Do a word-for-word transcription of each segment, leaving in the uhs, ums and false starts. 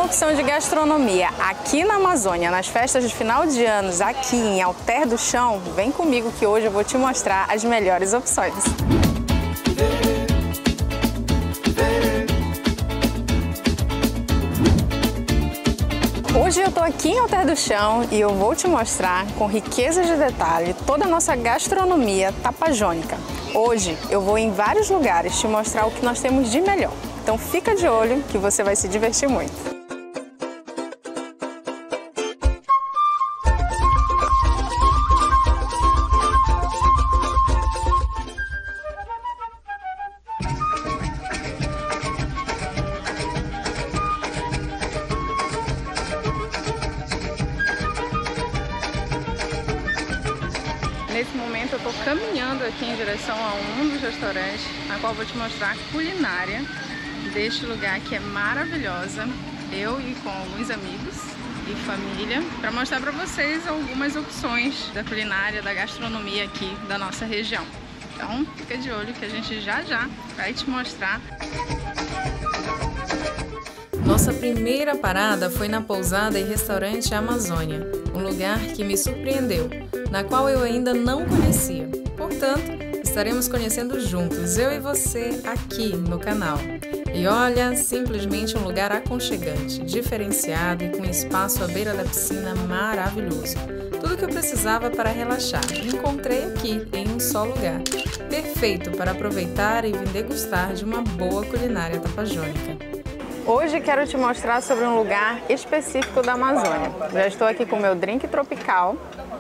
uma opção de gastronomia aqui na Amazônia, nas festas de final de anos, aqui em Alter do Chão, vem comigo que hoje eu vou te mostrar as melhores opções. Hoje eu tô aqui em Alter do Chão e eu vou te mostrar com riqueza de detalhe toda a nossa gastronomia tapajônica. Hoje eu vou em vários lugares te mostrar o que nós temos de melhor. Então fica de olho que você vai se divertir muito. Nesse momento eu estou caminhando aqui em direção a um dos restaurantes, na qual eu vou te mostrar a culinária deste lugar que é maravilhosa. Eu e com alguns amigos e família, para mostrar para vocês algumas opções da culinária, da gastronomia aqui da nossa região. Então fica de olho que a gente já já vai te mostrar. Nossa primeira parada foi na pousada e restaurante Amazônia, um lugar que me surpreendeu, na qual eu ainda não conhecia. Portanto, estaremos conhecendo juntos, eu e você, aqui no canal. E olha, simplesmente um lugar aconchegante, diferenciado e com espaço à beira da piscina maravilhoso. Tudo que eu precisava para relaxar, encontrei aqui, em um só lugar. Perfeito para aproveitar e vir degustar de uma boa culinária tapajônica. Hoje quero te mostrar sobre um lugar específico da Amazônia. Já estou aqui com o meu drink tropical.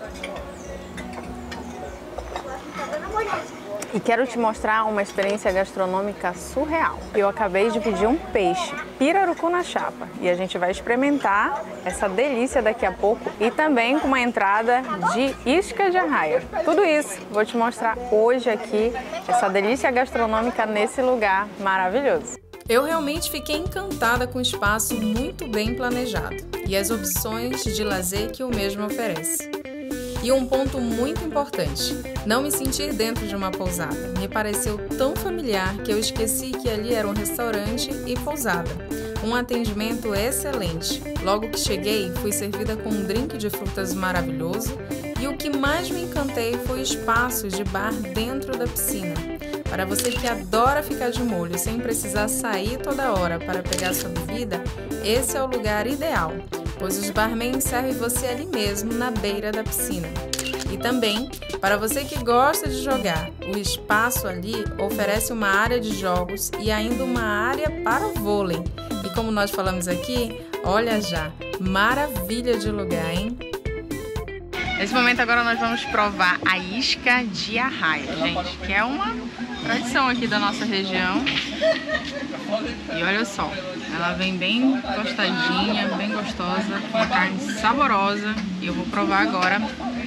E quero te mostrar uma experiência gastronômica surreal. Eu acabei de pedir um peixe, pirarucu na chapa. E a gente vai experimentar essa delícia daqui a pouco. E também com uma entrada de isca de arraia. Tudo isso vou te mostrar hoje aqui, essa delícia gastronômica nesse lugar maravilhoso. Eu realmente fiquei encantada com o espaço muito bem planejado e as opções de lazer que o mesmo oferece. E um ponto muito importante, não me sentir dentro de uma pousada. Me pareceu tão familiar que eu esqueci que ali era um restaurante e pousada. Um atendimento excelente. Logo que cheguei, fui servida com um drink de frutas maravilhoso e o que mais me encantei foi o espaço de bar dentro da piscina. Para você que adora ficar de molho sem precisar sair toda hora para pegar sua bebida, esse é o lugar ideal, pois os barmans servem você ali mesmo na beira da piscina. E também, para você que gosta de jogar, o espaço ali oferece uma área de jogos e ainda uma área para o vôlei. E como nós falamos aqui, olha já, maravilha de lugar, hein? Nesse momento agora nós vamos provar a isca de arraia, gente, que é uma tradição aqui da nossa região. E olha só, ela vem bem tostadinha, bem gostosa, uma carne saborosa. E eu vou provar agora.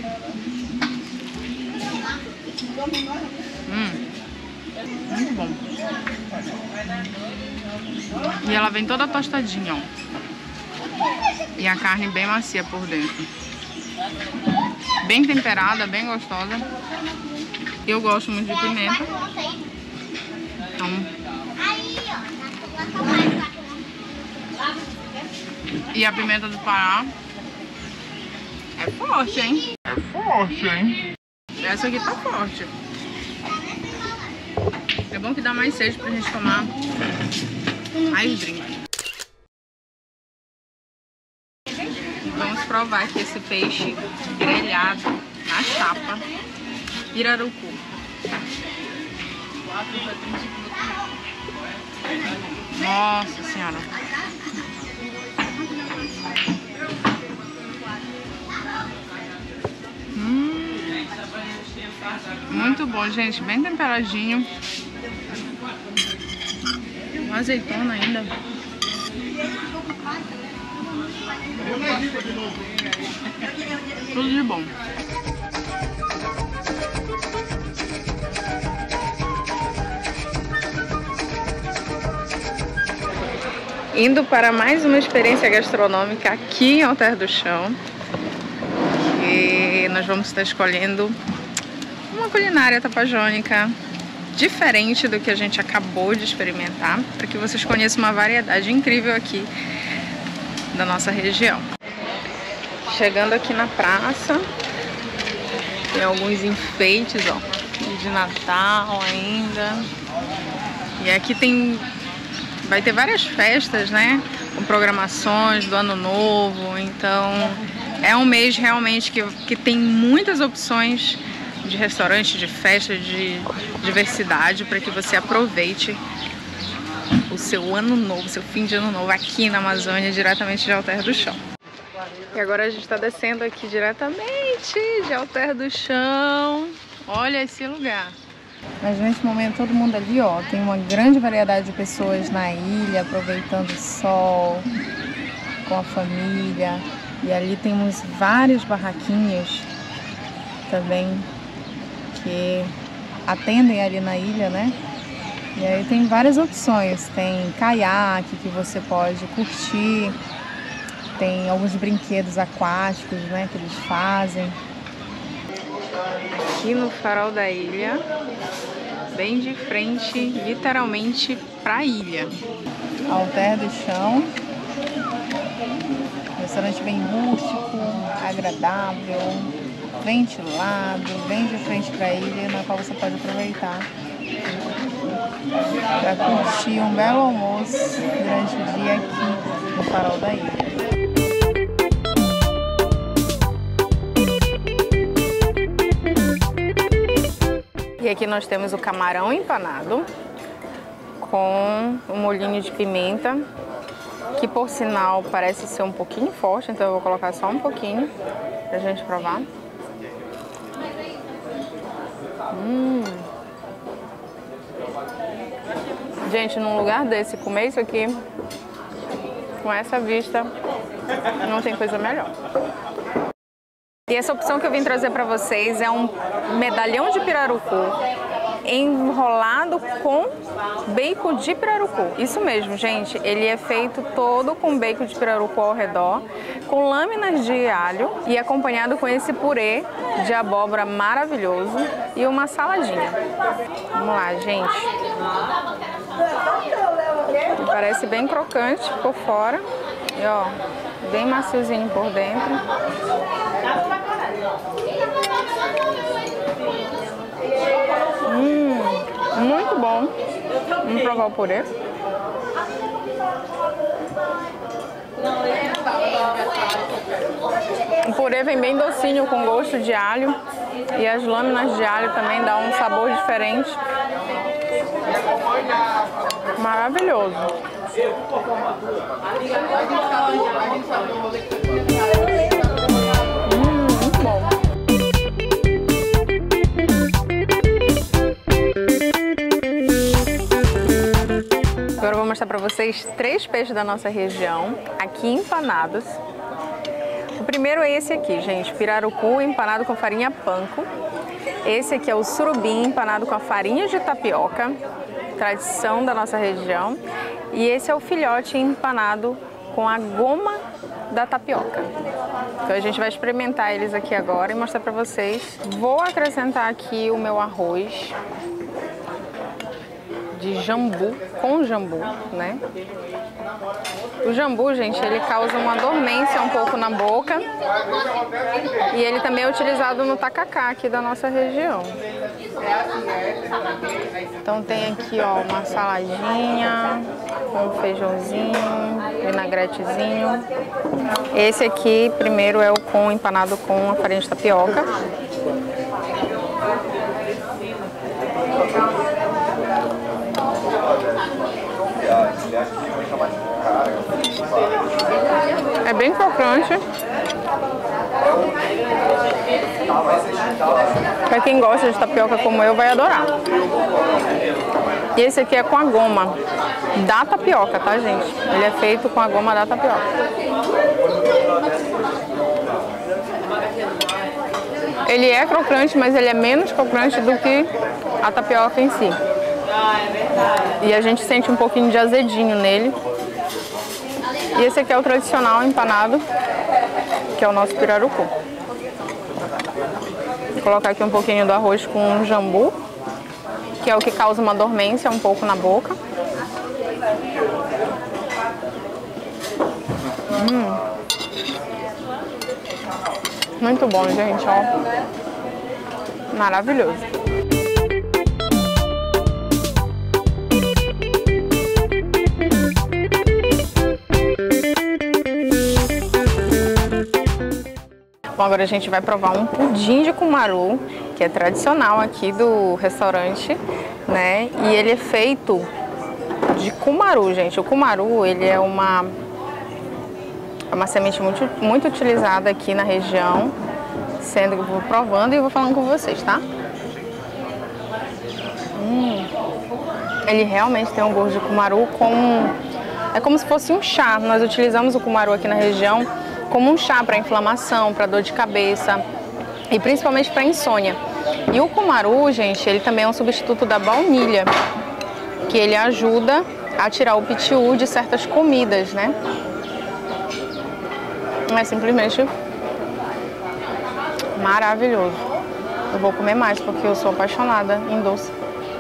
Hum, muito bom. E ela vem toda tostadinha, ó. E a carne bem macia por dentro. Bem temperada, bem gostosa. Eu gosto muito de pimenta. Então, e a pimenta do Pará é forte, hein? É forte, hein? Essa aqui tá forte. É bom que dá mais sede pra gente tomar mais drink. Vamos provar aqui esse peixe grelhado na chapa, pirarucu. Nossa Senhora! Hum, muito bom, gente, bem temperadinho. Uma azeitona ainda. Tudo de bom. Indo para mais uma experiência gastronômica aqui em Alter do Chão. E nós vamos estar escolhendo uma culinária tapajônica diferente do que a gente acabou de experimentar, para que vocês conheçam uma variedade incrível aqui da nossa região. Chegando aqui na praça, tem alguns enfeites, ó, de Natal ainda. E aqui tem, vai ter várias festas, né, com programações do Ano Novo. Então é um mês realmente que, que tem muitas opções de restaurante, de festa, de diversidade, para que você aproveite o seu ano novo, seu fim de ano novo aqui na Amazônia, diretamente de Alter do Chão. E agora a gente está descendo aqui diretamente de Alter do Chão. Olha esse lugar. Mas nesse momento todo mundo ali, ó, tem uma grande variedade de pessoas na ilha, aproveitando o sol, com a família. E ali temos várias barraquinhas também que atendem ali na ilha, né? E aí tem várias opções, tem caiaque que você pode curtir, tem alguns brinquedos aquáticos, né, que eles fazem. Aqui no farol da ilha, bem de frente, literalmente para a ilha. Alter do Chão, restaurante bem rústico, agradável, ventilado, bem de frente para a ilha, na qual você pode aproveitar para curtir um belo almoço durante o dia aqui no farol da ilha. E aqui nós temos o camarão empanado com um molhinho de pimenta, que por sinal parece ser um pouquinho forte, então eu vou colocar só um pouquinho pra gente provar. Hum. Gente, num lugar desse, comer isso aqui com essa vista, não tem coisa melhor. E essa opção que eu vim trazer para vocês é um medalhão de pirarucu enrolado com bacon de pirarucu. Isso mesmo, gente. Ele é feito todo com bacon de pirarucu ao redor, com lâminas de alho e acompanhado com esse purê de abóbora maravilhoso e uma saladinha. Vamos lá, gente. Parece bem crocante por fora e ó, bem maciozinho por dentro. Hum, muito bom. Vamos provar o purê. O purê vem bem docinho, com gosto de alho. E as lâminas de alho também dão um sabor diferente. Maravilhoso. Hum, muito bom. Agora eu vou mostrar para vocês três peixes da nossa região, aqui empanados. O primeiro é esse aqui, gente, pirarucu empanado com farinha panko. Esse aqui é o surubim empanado com a farinha de tapioca, tradição da nossa região. E esse é o filhote empanado com a goma da tapioca. Então a gente vai experimentar eles aqui agora e mostrar para vocês. Vou acrescentar aqui o meu arroz de jambu, com jambu, né? O jambu, gente, ele causa uma dormência um pouco na boca e ele também é utilizado no tacacá aqui da nossa região. Então tem aqui, ó, uma saladinha com um feijãozinho, vinagretezinho. Esse aqui, primeiro, é o com empanado com a farinha de tapioca. É bem crocante. Para quem gosta de tapioca como eu, vai adorar. E esse aqui é com a goma da tapioca, tá, gente? Ele é feito com a goma da tapioca. Ele é crocante, mas ele é menos crocante do que a tapioca em si. E a gente sente um pouquinho de azedinho nele. E esse aqui é o tradicional empanado, que é o nosso pirarucu. Vou colocar aqui um pouquinho do arroz com jambu, que é o que causa uma dormência um pouco na boca. Hum. Muito bom, gente, ó. Maravilhoso. Bom, agora a gente vai provar um pudim de cumaru, que é tradicional aqui do restaurante, né? E ele é feito de cumaru, gente. O cumaru, ele é uma, é uma semente muito, muito utilizada aqui na região, sendo que eu vou provando e vou falando com vocês, tá? Hum, ele realmente tem um gosto de cumaru com... É como se fosse um chá. Nós utilizamos o cumaru aqui na região como um chá para inflamação, para dor de cabeça e principalmente para insônia. E o cumaru, gente, ele também é um substituto da baunilha, que ele ajuda a tirar o pitiu de certas comidas, né? É simplesmente maravilhoso. Eu vou comer mais porque eu sou apaixonada em doce.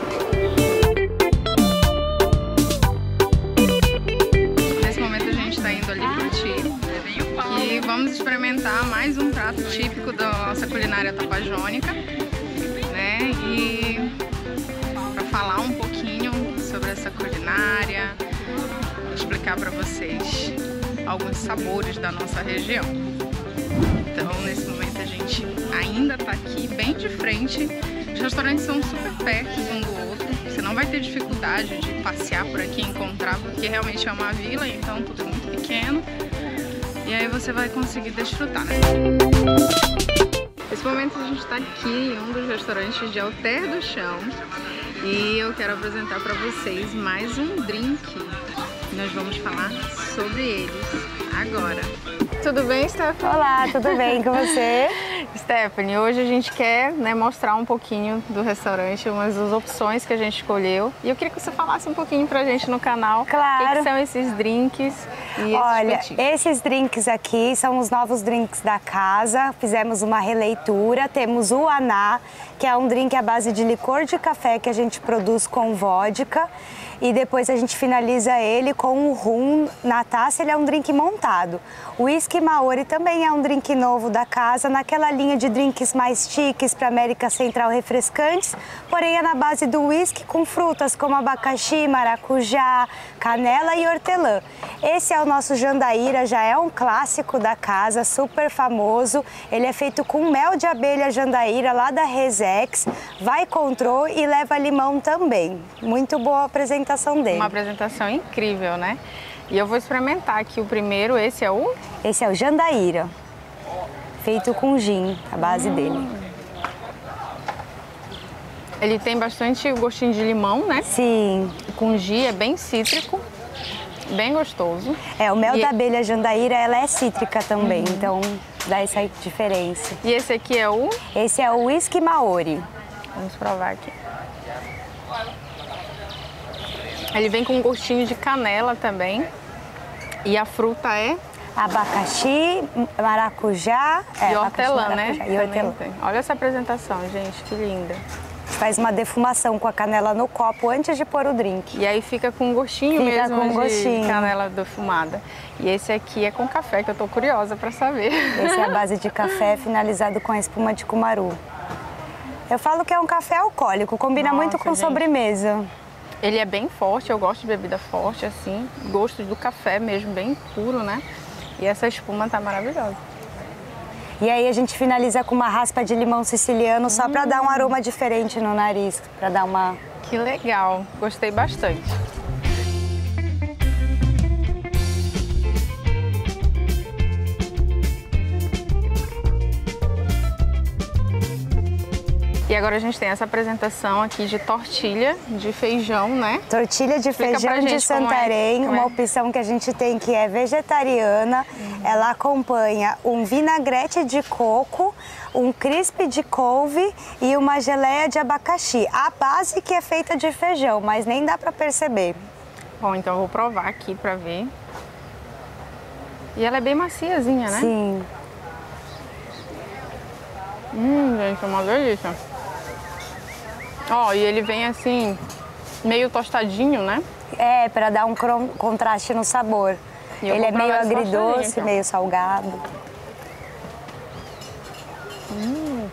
Nesse momento a gente está indo ali pro Ti e vamos experimentar mais um prato típico da nossa culinária tapajônica, né? E para falar um pouquinho sobre essa culinária, vou explicar para vocês alguns sabores da nossa região. Então, nesse momento a gente ainda está aqui bem de frente. Os restaurantes são super perto um do outro. Você não vai ter dificuldade de passear por aqui e encontrar, porque realmente é uma vila, então tudo é muito pequeno. E aí você vai conseguir desfrutar, né? Nesse momento a gente está aqui em um dos restaurantes de Alter do Chão e eu quero apresentar para vocês mais um drink. Nós vamos falar sobre eles agora. Tudo bem, Stephanie? Olá, tudo bem com você? Stephanie, hoje a gente quer, né, mostrar um pouquinho do restaurante, umas das opções que a gente escolheu. E eu queria que você falasse um pouquinho pra gente no canal. Claro. O que, que são esses drinks e esses Olha, petiscos? Esses drinks aqui são os novos drinks da casa. Fizemos uma releitura. Temos o Aná, que é um drink à base de licor de café que a gente produz com vodka. E depois a gente finaliza ele com o rum na taça. Ele é um drink montado. O Whisky Maori também é um drink novo da casa, naquela linha de drinks mais chiques para América Central refrescantes, porém é na base do whisky com frutas como abacaxi, maracujá, canela e hortelã. Esse é o nosso Jandaíra, já é um clássico da casa, super famoso. Ele é feito com mel de abelha Jandaíra lá da Resex, vai control e leva limão também. Muito boa a apresentação dele. Uma apresentação incrível, né? E eu vou experimentar aqui o primeiro, esse é o? Esse é o Jandaíra, feito com gin, a base hum. dele. Ele tem bastante gostinho de limão, né? Sim. Com gin, é bem cítrico, bem gostoso. É, o mel e da abelha Jandaíra, ela é cítrica também, uhum. então dá essa diferença. E esse aqui é o? Esse é o Whisky Maori. Vamos provar aqui. Ele vem com um gostinho de canela também. E a fruta é? Abacaxi, maracujá. É, e hortelã, né? E hortelã. Olha essa apresentação, gente, que linda. Faz uma defumação com a canela no copo antes de pôr o drink. E aí fica com um gostinho fica mesmo com de gostinho. canela defumada. E esse aqui é com café, que eu tô curiosa pra saber. Esse é a base de café finalizado com a espuma de cumaru. Eu falo que é um café alcoólico, combina Nossa, muito com gente. sobremesa. Ele é bem forte, eu gosto de bebida forte, assim. Gosto do café mesmo, bem puro, né? E essa espuma tá maravilhosa. E aí a gente finaliza com uma raspa de limão siciliano, só hum. para dar um aroma diferente no nariz, para dar uma... Que legal, gostei bastante. E agora a gente tem essa apresentação aqui de tortilha de feijão, né? Tortilha de Explica feijão de Santarém, é. uma é? opção que a gente tem que é vegetariana. Uhum. Ela acompanha um vinagrete de coco, um crisp de couve e uma geleia de abacaxi. A base que é feita de feijão, mas nem dá pra perceber. Bom, então eu vou provar aqui pra ver. E ela é bem maciazinha, né? Sim. Hum, gente, é uma delícia. Ó, e ele vem assim, meio tostadinho, né? É, para dar um contraste no sabor. Ele é meio agridoce, então. meio salgado. Hum.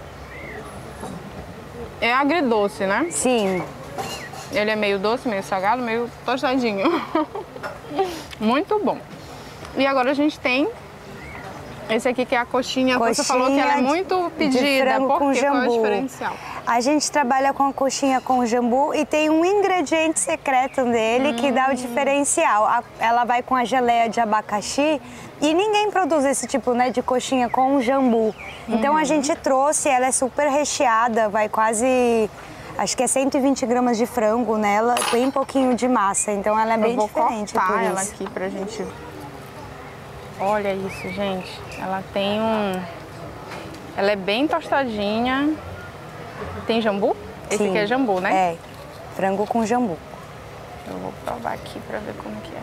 É agridoce, né? Sim. Ele é meio doce, meio salgado, meio tostadinho. Muito bom. E agora a gente tem esse aqui que é a coxinha. coxinha Você falou que ela é muito pedida. Por quê? Qual é o diferencial? A gente trabalha com a coxinha com jambu e tem um ingrediente secreto dele hum. que dá o diferencial. Ela vai com a geleia de abacaxi e ninguém produz esse tipo, né, de coxinha com jambu. Então uhum. a gente trouxe, ela é super recheada, vai quase, acho que é cento e vinte gramas de frango nela, bem pouquinho de massa. Então ela é bem diferente por isso. Eu vou cortar ela aqui pra gente... Olha isso, gente. Ela tem um... Ela é bem tostadinha. Tem jambu? Esse Sim, aqui é jambu, né? É, frango com jambu. Eu vou provar aqui pra ver como que é.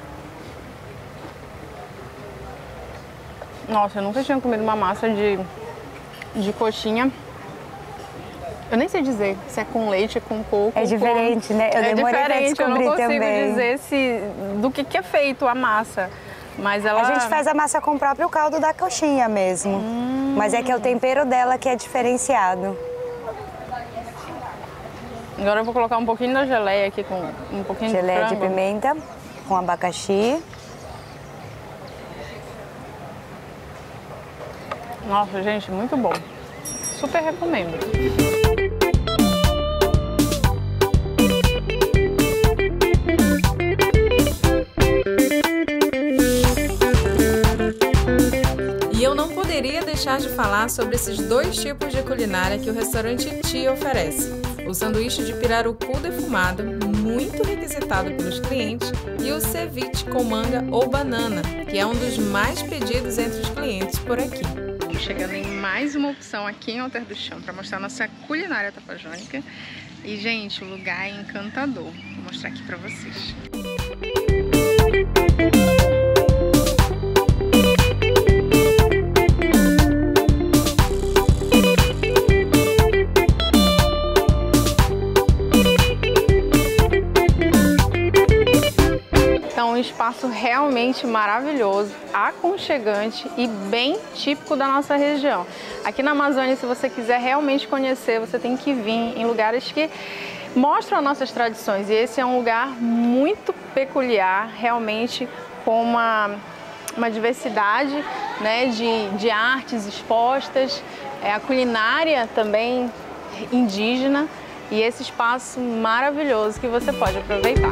Nossa, eu nunca tinha comido uma massa de, de coxinha. Eu nem sei dizer se é com leite, com coco. É diferente, com... né? Eu é demorei diferente, pra descobrir eu não consigo também. dizer se, do que, que é feito a massa. Mas ela... A gente faz a massa com o próprio caldo da coxinha mesmo. Hum. Mas é que é o tempero dela que é diferenciado. Agora eu vou colocar um pouquinho da geleia aqui com um pouquinho geleia de frango. Geleia de pimenta com abacaxi. Nossa, gente, muito bom. Super recomendo. E eu não poderia deixar de falar sobre esses dois tipos de culinária que o restaurante Tia oferece. O sanduíche de pirarucu defumado, muito requisitado pelos clientes, e o ceviche com manga ou banana, que é um dos mais pedidos entre os clientes por aqui. Chegando em mais uma opção aqui em Alter do Chão para mostrar nossa culinária tapajônica. E, gente, o lugar é encantador. Vou mostrar aqui para vocês. Então, um espaço realmente maravilhoso, aconchegante e bem típico da nossa região. Aqui na Amazônia, se você quiser realmente conhecer, você tem que vir em lugares que mostram as nossas tradições. E esse é um lugar muito peculiar, realmente com uma, uma diversidade, né, de, de artes expostas, é, a culinária também indígena e esse espaço maravilhoso que você pode aproveitar.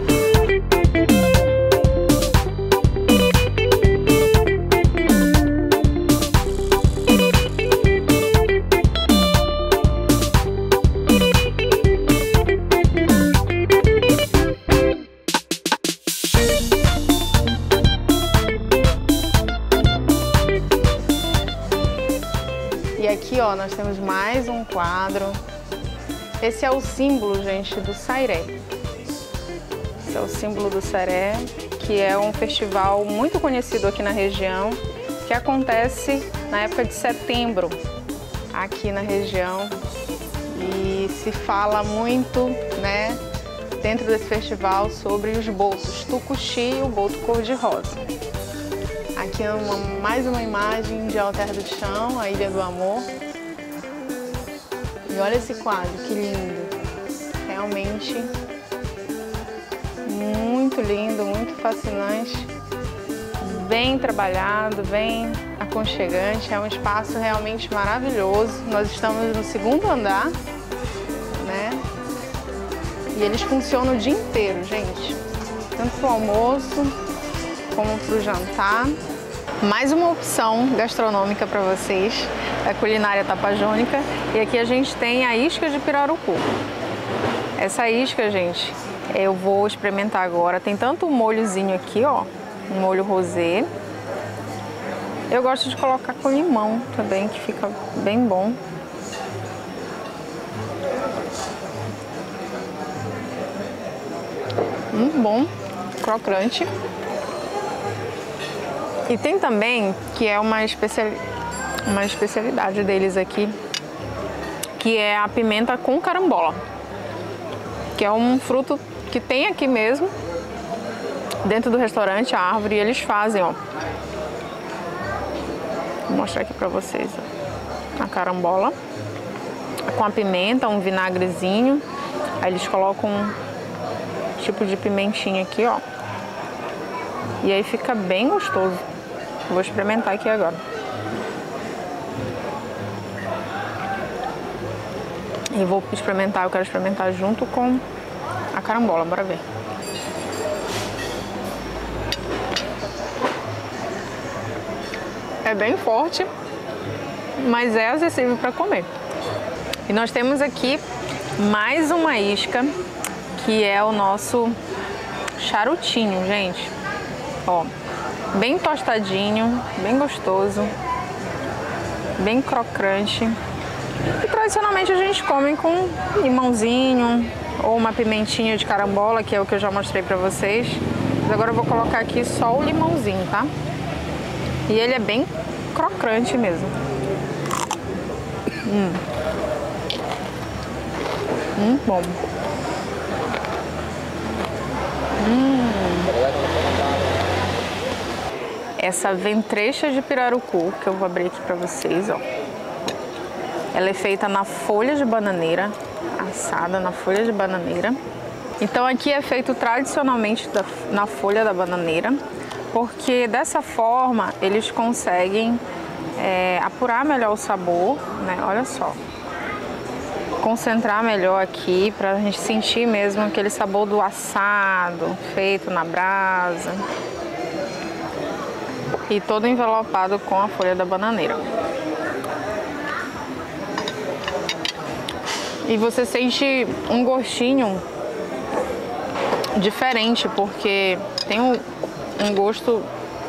E aqui, ó, nós temos mais um quadro. Esse é o símbolo, gente, do Sairé. Esse é o símbolo do Sairé, que é um festival muito conhecido aqui na região, que acontece na época de setembro, aqui na região. E se fala muito, né, dentro desse festival sobre os botos, tucuxi e o boto cor-de-rosa. Aqui é uma, mais uma imagem de Alter do Chão, a Ilha do Amor. E olha esse quadro, que lindo. Realmente muito lindo, muito fascinante. Bem trabalhado, bem aconchegante. É um espaço realmente maravilhoso. Nós estamos no segundo andar, né? E eles funcionam o dia inteiro, gente. Tanto para o almoço, como para o jantar. Mais uma opção gastronômica para vocês, da culinária tapajônica. E aqui a gente tem a isca de pirarucu. Essa isca, gente, eu vou experimentar agora. Tem tanto um molhozinho aqui, ó, um molho rosé. Eu gosto de colocar com limão também, que fica bem bom. Muito bom, crocante. E tem também, que é uma, especial, uma especialidade deles aqui, que é a pimenta com carambola, que é um fruto que tem aqui mesmo dentro do restaurante, a árvore, e eles fazem, ó. Vou mostrar aqui pra vocês, ó. A carambola com a pimenta, um vinagrezinho. Aí eles colocam um tipo de pimentinha aqui, ó. E aí fica bem gostoso. Vou experimentar aqui agora. E vou experimentar, eu quero experimentar junto com a carambola, bora ver. É bem forte, mas é acessível para comer. E nós temos aqui mais uma isca, que é o nosso charutinho, gente. Ó, bem tostadinho, bem gostoso, bem crocante. E tradicionalmente a gente come com limãozinho ou uma pimentinha de carambola, que é o que eu já mostrei pra vocês. Mas agora eu vou colocar aqui só o limãozinho, tá? E ele é bem crocante mesmo. Hum. Hum, bom. Hum. Essa ventrecha de pirarucu, que eu vou abrir aqui pra vocês, ó. Ela é feita na folha de bananeira, assada na folha de bananeira. Então aqui é feito tradicionalmente da, na folha da bananeira, porque dessa forma eles conseguem é, apurar melhor o sabor, né? Olha só. Concentrar melhor aqui, pra gente sentir mesmo aquele sabor do assado, feito na brasa. E todo envelopado com a folha da bananeira. E você sente um gostinho diferente, porque tem um, um gosto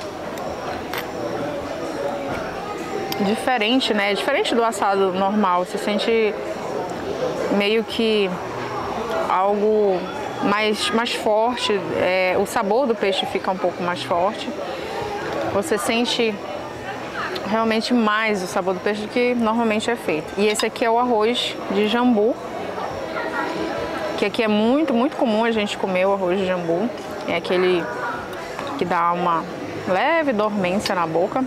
diferente, né? Diferente do assado normal. Você sente meio que algo mais, mais forte. É, o sabor do peixe fica um pouco mais forte. Você sente realmente mais o sabor do peixe do que normalmente é feito. E esse aqui é o arroz de jambu, que aqui é muito, muito comum a gente comer o arroz de jambu. É aquele que dá uma leve dormência na boca.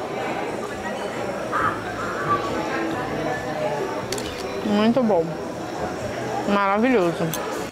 Muito bom. Maravilhoso.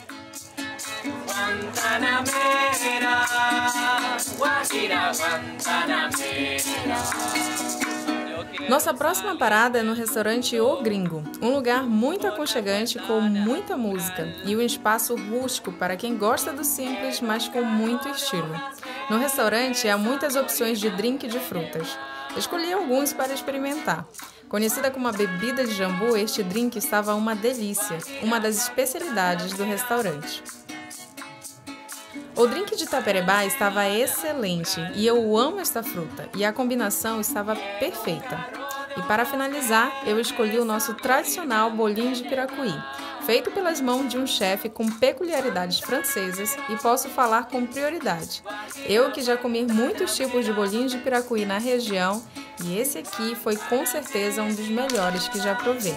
Nossa próxima parada é no restaurante O Gringo, um lugar muito aconchegante com muita música e um espaço rústico para quem gosta do simples, mas com muito estilo. No restaurante há muitas opções de drink de frutas. Escolhi alguns para experimentar. Conhecida como a bebida de jambu, este drink estava uma delícia, uma das especialidades do restaurante. O drink de taperebá estava excelente e eu amo esta fruta e a combinação estava perfeita. E para finalizar, eu escolhi o nosso tradicional bolinho de piracuí, feito pelas mãos de um chefe com peculiaridades francesas e posso falar com prioridade. Eu que já comi muitos tipos de bolinhos de piracuí na região e esse aqui foi com certeza um dos melhores que já provei.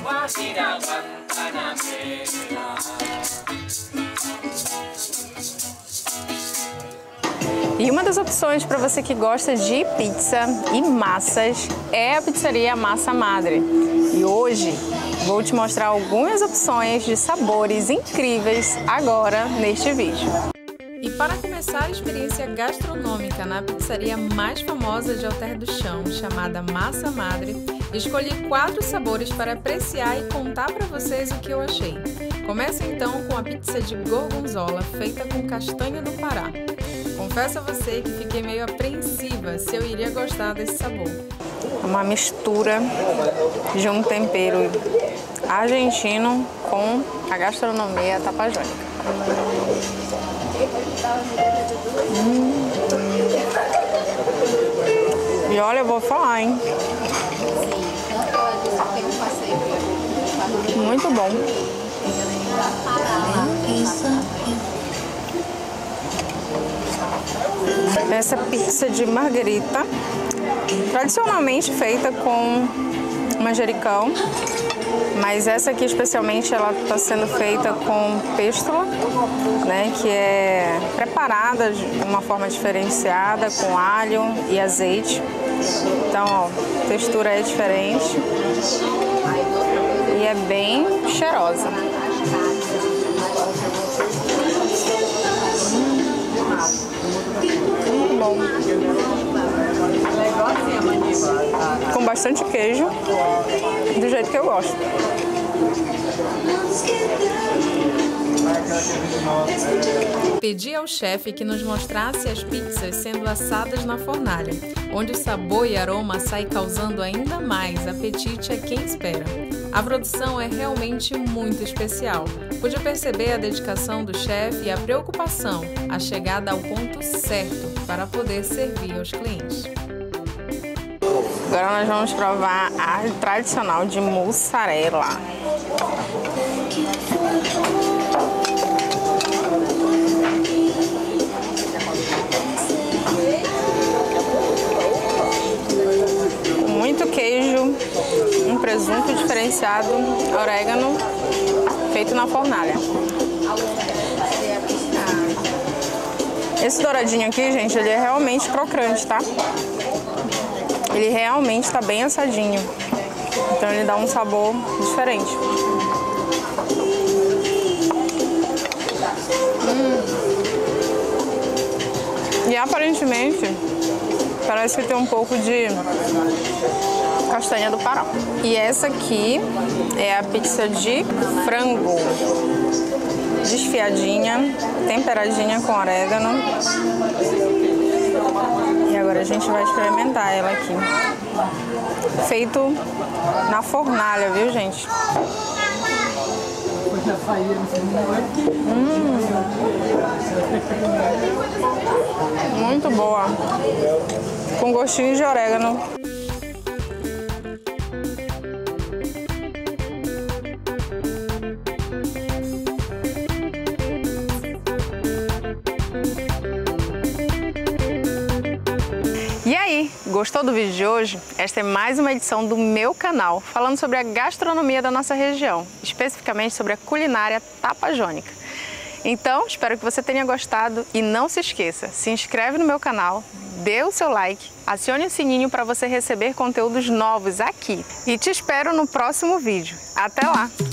E uma das opções para você que gosta de pizza e massas é a pizzaria Massa Madre. E hoje vou te mostrar algumas opções de sabores incríveis agora neste vídeo. E para começar a experiência gastronômica na pizzaria mais famosa de Alter do Chão, chamada Massa Madre, escolhi quatro sabores para apreciar e contar para vocês o que eu achei. Começo então com a pizza de gorgonzola, feita com castanha do Pará. Confesso a você que fiquei meio apreensiva se eu iria gostar desse sabor. Uma mistura de um tempero argentino com a gastronomia tapajônica. Hum. E olha, eu vou falar, hein? Muito bom. Essa pizza de marguerita, tradicionalmente feita com manjericão, mas essa aqui especialmente ela está sendo feita com pêstula, né, que é preparada de uma forma diferenciada com alho e azeite. Então, ó, a textura é diferente e é bem cheirosa. Muito bom. Com bastante queijo, do jeito que eu gosto. Pedi ao chefe que nos mostrasse as pizzas sendo assadas na fornalha, onde o sabor e aroma saem causando ainda mais apetite a quem espera. A produção é realmente muito especial. Pude perceber a dedicação do chefe e a preocupação, a chegada ao ponto certo para poder servir aos clientes. Agora nós vamos provar a tradicional de mussarela. Com muito queijo, um presunto diferenciado, orégano, feito na fornalha. Esse douradinho aqui, gente, ele é realmente crocante, tá? Ele realmente está bem assadinho, então ele dá um sabor diferente. Hum. E aparentemente parece que tem um pouco de castanha do Pará. E essa aqui é a pizza de frango, desfiadinha, temperadinha com orégano. E agora a gente vai experimentar ela aqui. Feito na fornalha, viu, gente? Hum. Muito boa. Com gostinho de orégano. E aí, gostou do vídeo de hoje? Esta é mais uma edição do meu canal, falando sobre a gastronomia da nossa região, especificamente sobre a culinária tapajônica. Então, espero que você tenha gostado e não se esqueça, se inscreve no meu canal, dê o seu like, acione o sininho para você receber conteúdos novos aqui. E te espero no próximo vídeo. Até lá!